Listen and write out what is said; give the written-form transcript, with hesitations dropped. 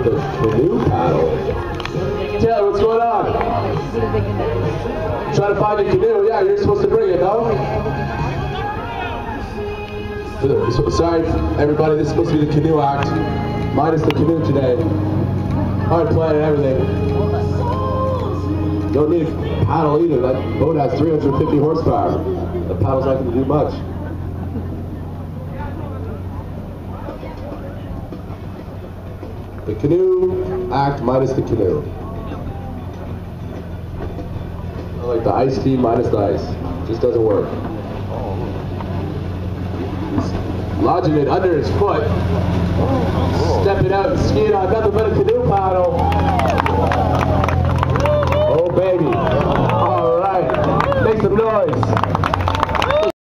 the canoe paddle. Taylor, what's going on? Trying to find a canoe. Yeah, you're supposed to bring it, no? Sorry, everybody, this is supposed to be the canoe act. Minus the canoe today. Hard plan and everything. Don't need a paddle either. That boat has 350 horsepower. The paddle's not going to do much. The canoe act minus the canoe. I like the iced tea minus the ice. Just doesn't work. He's lodging it under his foot. Stepping out and skiing on nothing but a canoe paddle. Oh baby. All right. Make some noise.